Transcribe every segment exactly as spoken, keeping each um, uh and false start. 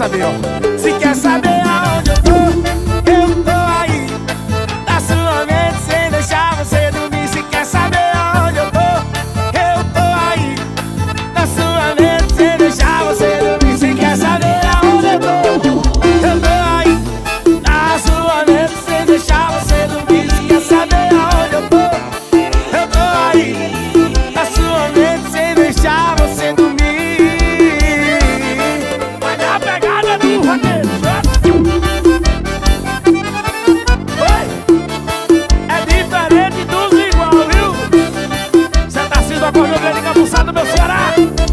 saber, ó. Se quer saber aonde eu tô, eu tô aí. Na sua mente sem deixar você dormir. Se quer saber aonde eu tô, eu tô aí. Na sua mente sem deixar você dormir. Se quer saber aonde eu tô, eu tô aí. Na sua mente sem deixar você dormir. Se quer saber aonde eu tô, eu tô aí. Na sua mente sem deixar você dormir. Vai dar a pegada do roteiro. Oi, é diferente dos igual, viu? Cê tá sendo acordou bem encabuçado, meu Ceará.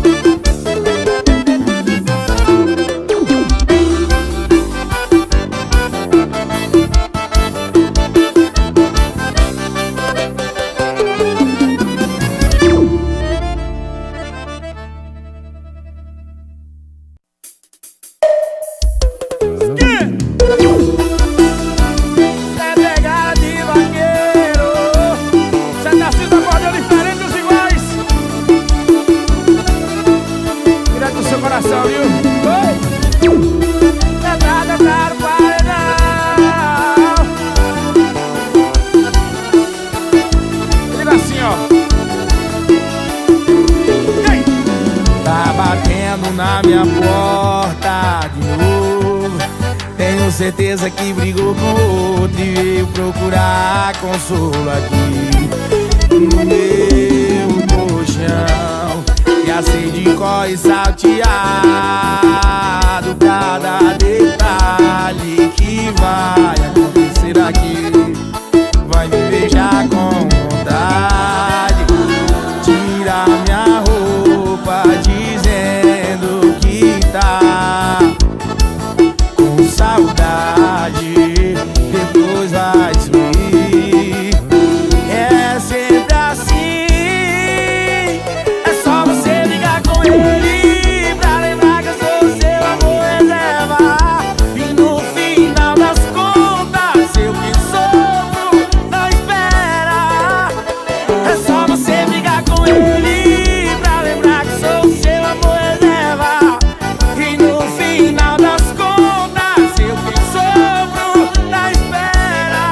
Certeza que brigou com outro e veio procurar consolo aqui no meu colchão. E a sede corre salteado, cada detalhe que vai acontecer aqui. Vai me beijar com vontade, tirar minha roupa dizendo que tá com saudade, depois vai sumir. É sempre assim, é só você ligar com ele pra lembrar que eu sou seu amor reserva. E no final das contas, eu que sofro não espera. É só você ligar com ele pra lembrar que sou seu amor reserva. E no final das contas, eu que sofro na espera.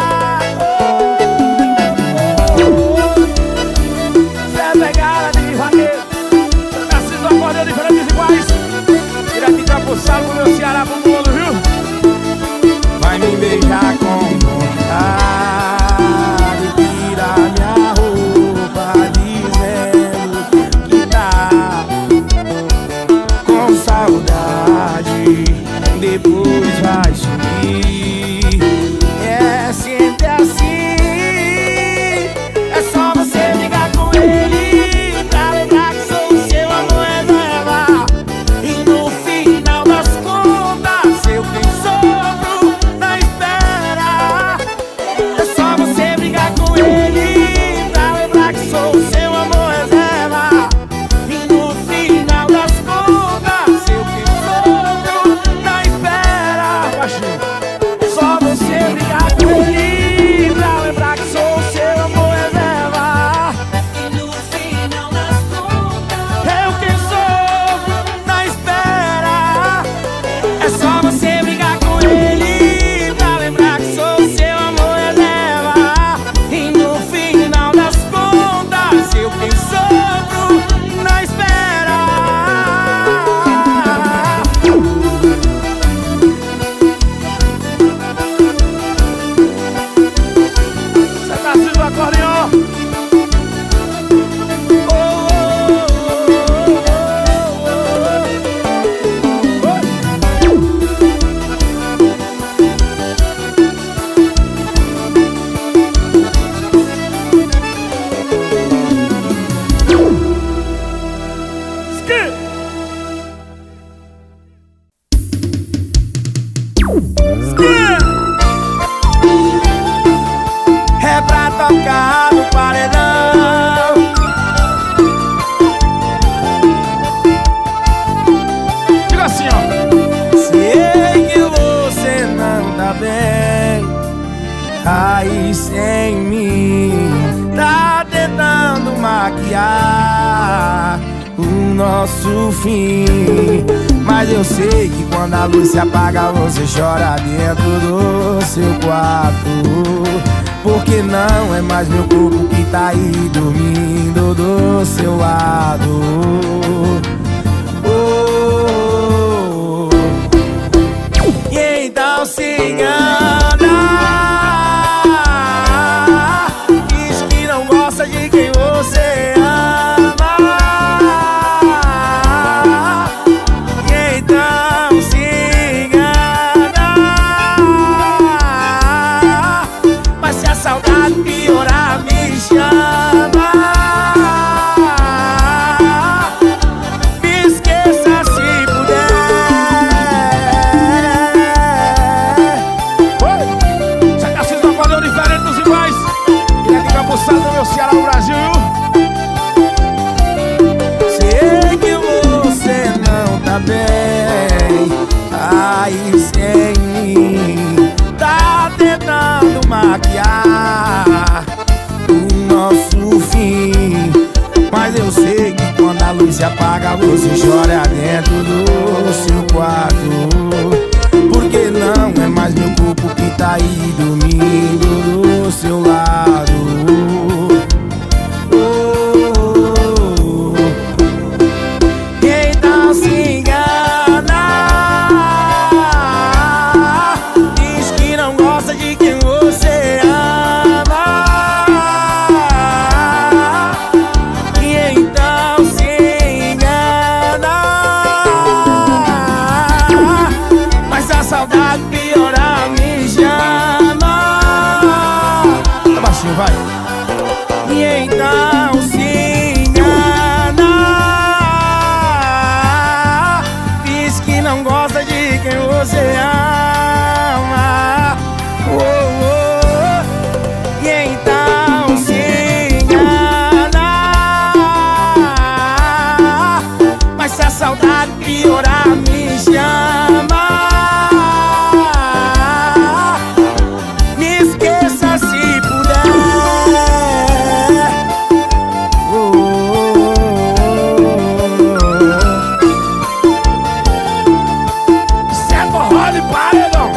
Cê é pegada de vaqueiro, nascido acordeão diferentes iguais. Direto de Campoçalo pro meu Ceará, pro mundo, viu? Vai me beijar com vontade, tirar minha roupa dizendo que tá com saudade, depois vai sumir. É sempre assim, é só você ligar com ele pra lembrar que sou o seu amor reserva. E no final das contas, eu quem sofro na espera. É só você brigar com ele pra lembrar que sou o seu amor reserva. E no final das contas, eu quem sofro na espera. Baixinho. Só você brigar com ele pra lembrar que sou o seu amor reserva. E no final das contas, eu quem sofro na espera. É só você brigar com ele pra lembrar que sou o seu amor reserva. E no final das contas, eu quem sofro na espera. Cê tá sendo acordeão. Oh, oh, oh, oh, oh. Skip. Skip. É pra tocar no paredão. Diga assim, ó. Sei que você não tá bem aí sem mim, tá tentando maquiar o nosso fim, mas Mas eu sei que quando a luz se apaga você chora dentro do seu quarto. Porque não é mais meu corpo que tá aí dormindo do seu lado. Oh, oh, oh. E então se engana, diz que não gosta de quem você ama. E então se engana, mas se a saudade piorar me chama. Me esqueça se puder. Oi! Se a Cassis não valeu diferente dos iguais, e a dica moçada do meu Ceará, o Brasil. Sei que você não tá bem aí sem mim, tá tentando maquiar o nosso fim. Mas eu sei que quando a luz se apaga você chora dentro do seu quarto. Porque não é mais meu corpo que tá aí dormindo do seu lado. Oh, oh, oh. Então se engana, diz que não gosta de quem você ama. E então se engana, mas a saudade piorar me chama. Tá baixinho, vai. E então se engana, diz que não gosta de quem você ama. Oh, oh. E então se engana, mas se a saudade piorar me chama. Me esqueça se puder. Oh, oh, oh, oh. Isso é forró de paredão.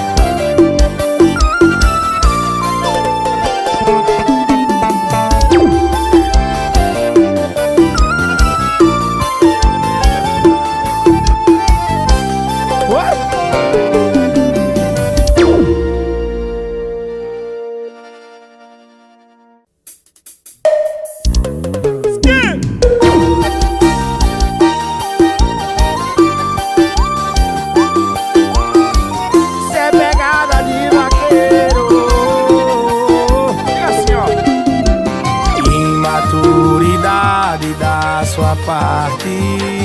Isso é pegada de vaqueiro. Fica assim, ó. Imaturidade da sua parte.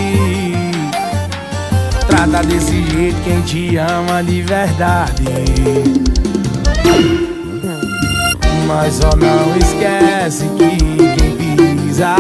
Trata desse jeito quem te ama de verdade. Mas só não esquece que quem pisa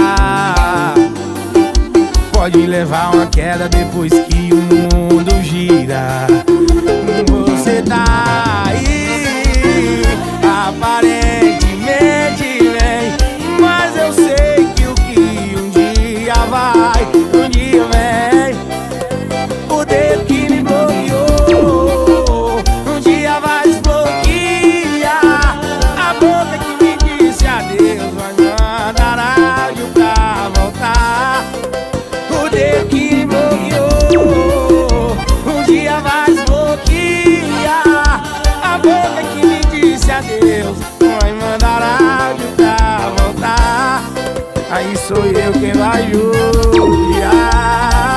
pode levar uma queda depois que o mundo gira. Você tá aí, aparentemente vem, mas eu sei que o que um dia vai, um dia vem. O dedo que me bloqueou, um dia vai desbloquear. A boca que me disse adeus vai mandar áudio pra voltar. O dedo que me bloqueou, um dia vai desbloquear. A boca que me disse adeus vai mandar áudio pra voltar. Aí sou eu quem vai judiar.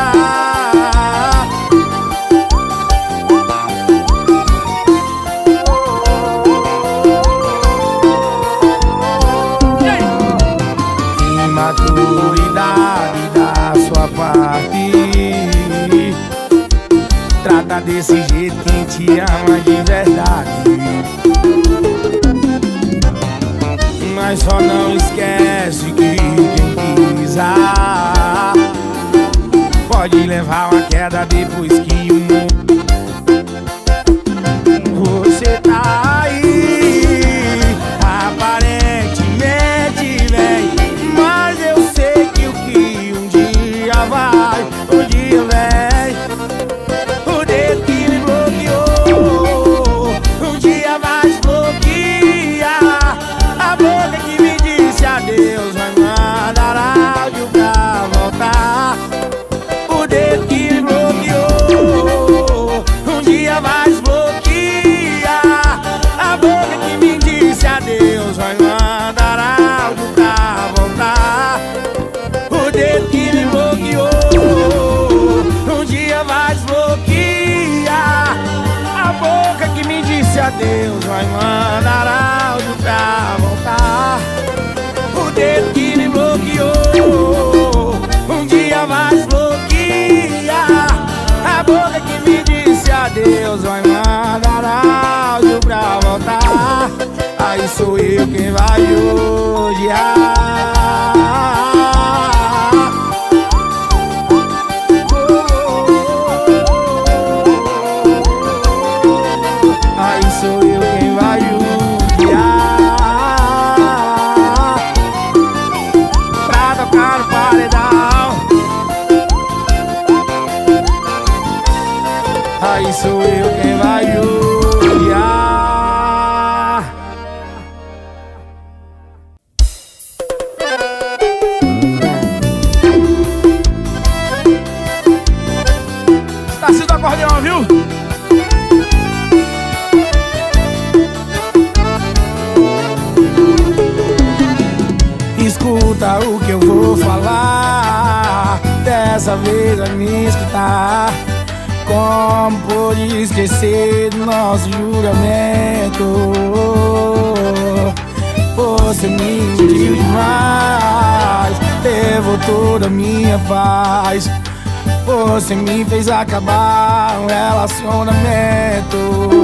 Imaturidade da sua parte. Trata desse jeito quem te ama de verdade. Mas só não esquece que quem pisar pode levar uma queda depois que o mundo. Você tá aí, aparentemente vem, mas eu sei que o que um dia vai, um dia vem. Deus vai mandar áudio pra voltar. O dedo que me bloqueou um dia vai desbloquear. A boca que me disse adeus vai mandar áudio pra voltar. Aí sou eu quem vai odiar. Aí sou eu quem vai odiar. Pra tocar no paredão. Aí sou eu quem vai odiar. Estácio do acordeão, viu? Escuta o que eu vou falar, dessa vez vai me escutar. Como pôde esquecer do nosso juramento? Você me iludiu demais, levou toda a minha paz. Você me fez acabar um relacionamento.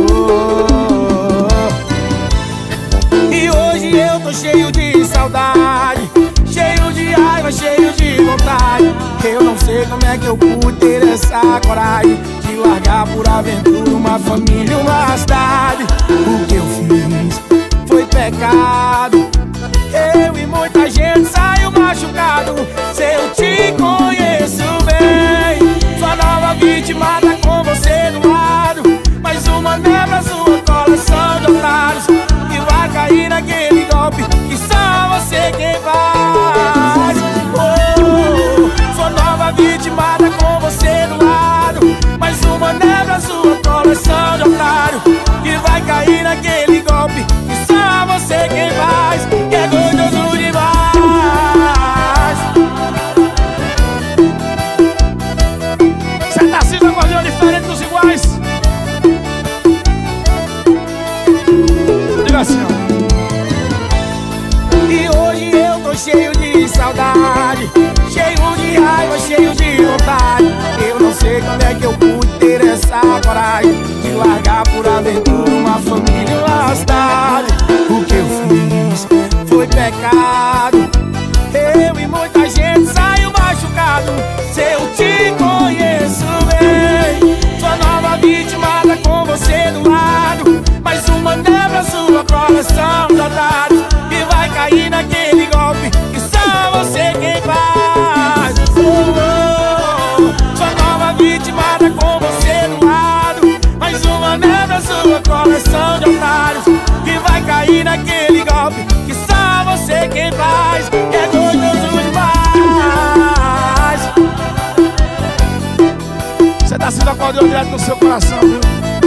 E hoje eu tô cheio de saudade, cheio de raiva, cheio de vontade. Eu não sei como é que eu pude ter essa coragem de largar por aventura uma família, uma cidade. O que eu fiz foi pecado. Eu e muita gente saiu machucado. Se eu te conheço bem, sua nova vítima tá com você do lado. Mais uma nebra, sua coleção de otários, que vai cair naquele golpe que só você quem faz. Oh, sua nova vítima tá com você do lado. Mais uma nebra, sua coleção de otário, que vai cair naquele golpe que só você quem faz. Que é gostoso demais. Cê tá assim, acordeão diferente dos iguais. Diga assim, ó. E hoje eu tô cheio de saudade, cheio de raiva, cheio de vontade. Eu não sei quando é que eu pude ter essa coragem de largar por aventura uma família, uma cidade. O que eu fiz foi pecado. Eu e muita gente saiu machucado. Se eu te conheço bem, sua nova vítima tá com você do lado. Mais uma nebra, sua coleção de otários, que vai cair naquele golpe que só você quem faz. Oh, oh, sua nova vítima tá com você do lado. Mais uma nebra, sua coleção de otários, que vai cair naquele golpe que só você quem faz. Que é gostoso demais. Você tá sendo acordeão direto no seu coração, viu?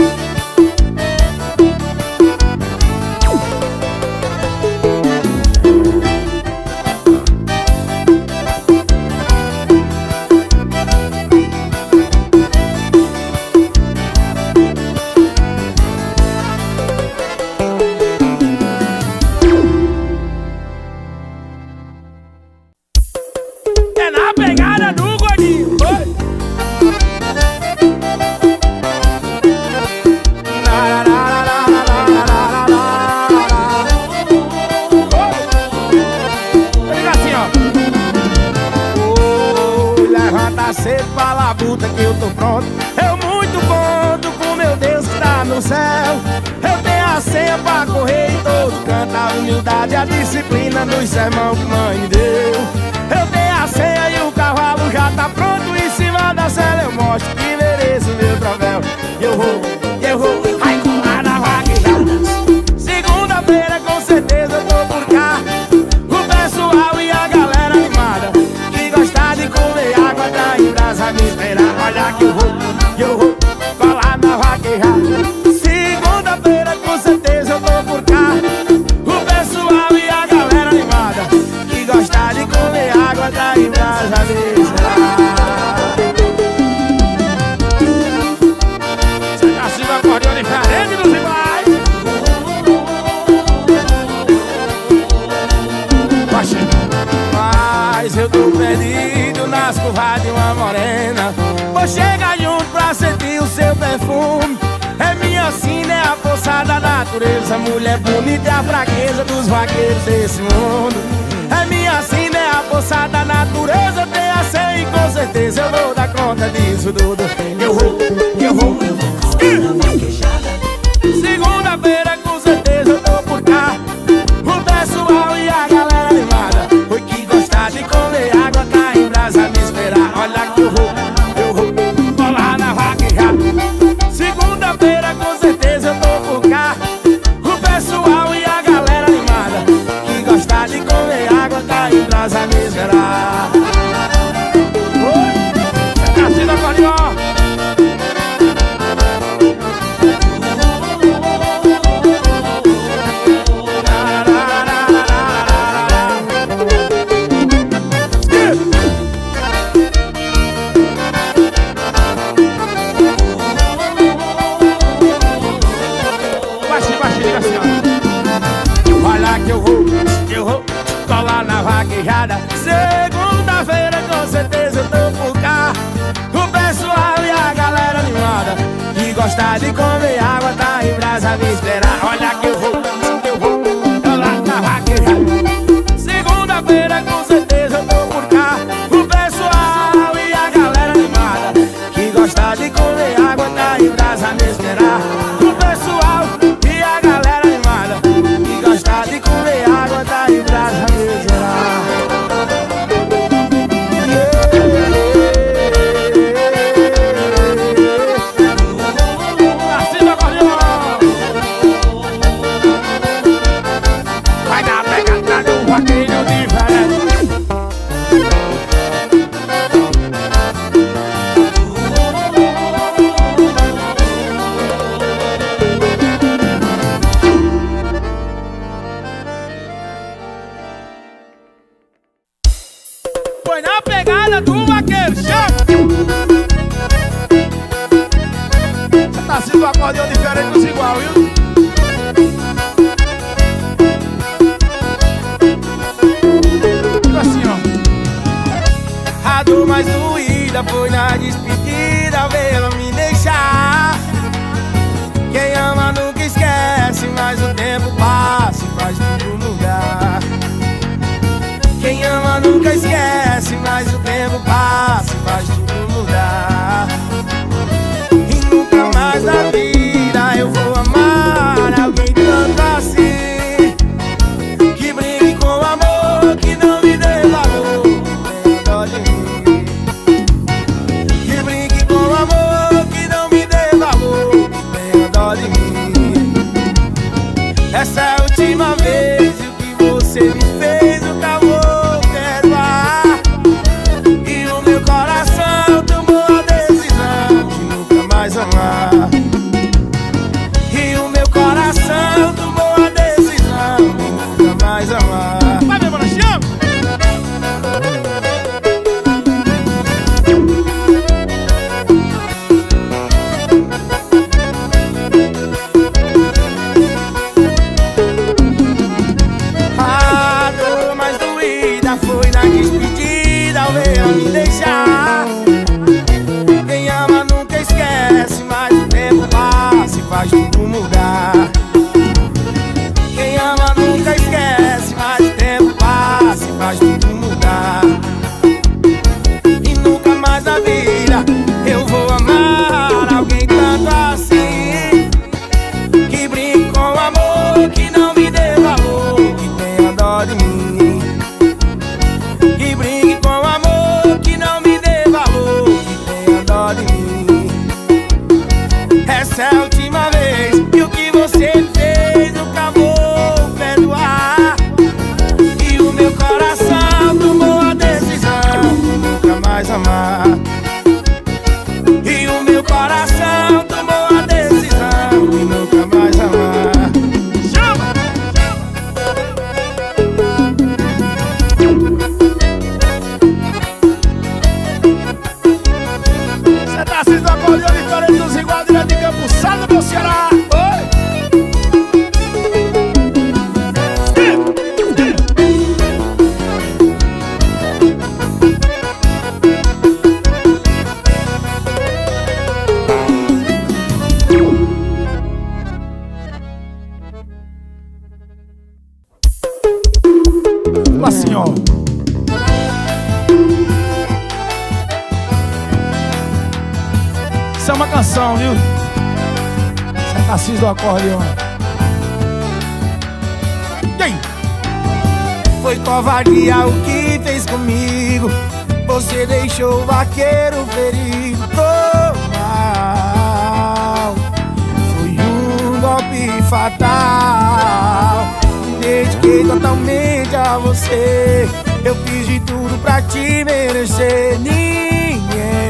Que eu tô pronto, eu muito conto com meu Deus que tá no céu. Eu tenho a senha pra correr em todo canto, a humildade, a disciplina nos sermão que mãe me deu. Eu tenho a senha e o cavalo já tá pronto em cima da cela. Eu mostro que mereço meu troféu. Eu vou, eu vou, ai colar na vaquejada. Segunda-feira com certeza eu tô por cá. O pessoal e a galera animada, que gosta de comer água da embrasa me esperar. Olha que eu vou, que eu vou falar na vaquejada. Segunda-feira com certeza eu tô por cá. O pessoal e a galera animada, que gosta de comer sua morena. Vou chegar junto pra sentir o seu perfume. É minha sina, é a força da natureza. Mulher bonita é a fraqueza dos vaqueiros desse mundo. É minha sina, é a força da natureza. Tenha cem e com certeza eu vou dar conta disso tudo. Eu vou, eu vou, eu vou. Segunda-feira com certeza eu tô por cá. O pessoal e a galera animada. Foi que gostar de comer água, tá em brasa me esperar. Olha que eu vou, eu vou colar na vaquejada. Segunda-feira com certeza eu tô por cá. O pessoal e a galera animada. Que gostar de comer água, tá em brasa me esperar. Oi, tá sendo acordeon. Segunda-feira com certeza eu tô por cá. O pessoal e a galera animada. Que gostar de comer água, tá em brasa me esperar. Olha que eu vou, eu vou, eu lá na vaquejada. Segunda-feira com certeza eu tô por cá. O pessoal e a galera animada. Que gostar de comer água, tá em brasa me esperar. O pessoal e a galera animada. Que gostar de comer água, tá em brasa me esperar. Foi na pegada do vaqueiro, chama! Você tá sendo um acordeão diferente dos igual, viu? Fica assim, ó. A dor mais doída foi na despedida, ver ela me deixar. Quem ama nunca esquece, mas o tempo passa e faz tudo mudar. Quem ama nunca esquece, mas o tempo passa e faz tudo mudar. E nunca mais na vida eu vou amar alguém tanto assim. Que brinque com amor, que não me dê valor, que tenha dó de mim. Que brinque com amor, que não me dê valor, que tenha dó de mim. Essa é a última vez, e o que você me fez, o acabou. E o meu coração tomou a decisão de nunca mais amar. Vai, meu mano, chama! A dor mais doída foi na despedida, ao ver ela me deixar. Quem ama nunca esquece, mas o tempo passa e faz tudo mudar. Quem ama nunca esquece, mas o tempo passa e faz tudo mudar. E nunca mais na vida eu vou amar alguém tanto assim. Que brinque com amor, que não me dê valor, que tenha dó de mim. Que brinque com amor, que não me dê valor, que tenha dó de mim. Essa é a última vez, e o que você fez nunca vou perdoar. E o meu coração tomou a decisão de nunca mais amar. E o meu coração tomou a decisão de nunca mais amar. Chama! Você tá sendo acordeão diferente dos igual direto de Campo Salo, meu Ceará. Oi! Tipo assim, ó. Isso é uma canção, viu? Isso é Cassis do acordeão. E aí? Foi covardia o que fez comigo. Você deixou o vaqueiro ferido. Tô mal. Foi um golpe fatal. Me dediquei totalmente a você. Eu fiz de tudo pra te merecer. Ninguém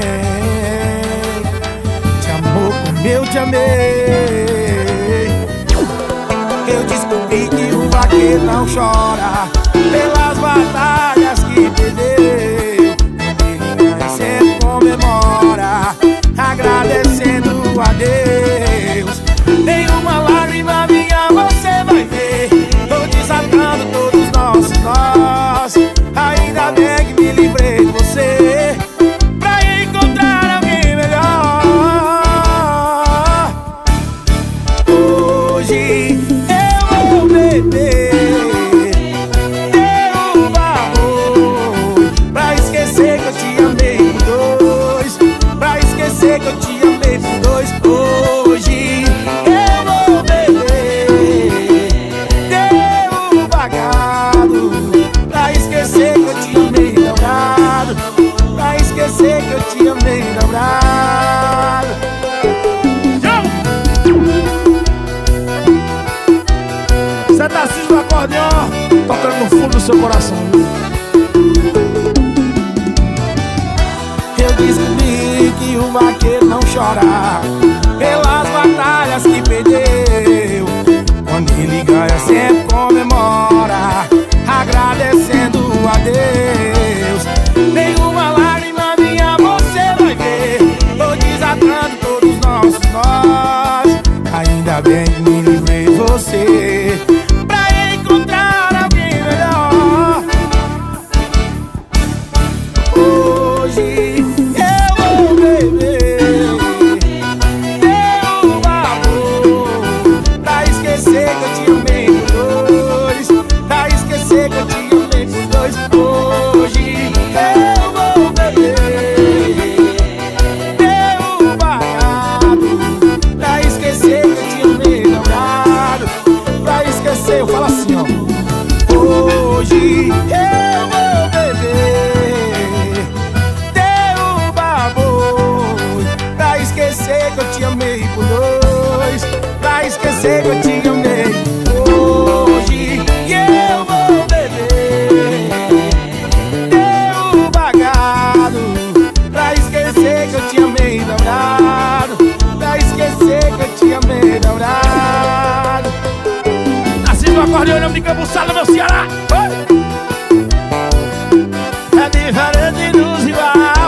te amou como eu te amei. Eu descobri que o vaqueiro não chora pelas batalhas que perdeu. Ele ganha e sempre comemora, agradecendo a Deus. Nenhuma lágrima minha você vai ver. Tô desatando todos os nossos nós. Ainda bem que me livrei de você pra encontrar alguém melhor. Hoje eu vou beber, derrubar amor, pra esquecer que eu te amei por dois, pra esquecer que eu te amei por dois. Hoje eu vou beber, derrubar gado, pra esquecer que eu te amei dobrado, pra esquecer que eu te amei dobrado. Você tá assim no acordeão, tocando no fundo do seu coração. Eu descobri que o vaqueiro não chora pelas batalhas que perdeu. Quando ele ganha sempre comemora, agradecendo a Deus. Nenhuma lágrima minha você vai ver. Tô desatando todos os nossos nós. Ainda bem que me livrei de você pra encontrar alguém melhor. Hoje eu vou beber, derrubar amor, pra esquecer que eu te amei por dois, pra esquecer que eu te amei por dois. Hoje eu vou beber, derrubar gado, pra esquecer que eu te amei dobrado, pra esquecer. Eu falo assim, ó. Hoje eu vou beber, derrubar boi, pra esquecer que eu te amei por dois, pra esquecer que eu te amei. Hoje eu vou beber, derrubar gado, pra esquecer que eu te amei dobrado, pra esquecer que eu te amei dobrado. Assim no acordeão, não me cambuçada, meu Ceará. É diferente dos rivais.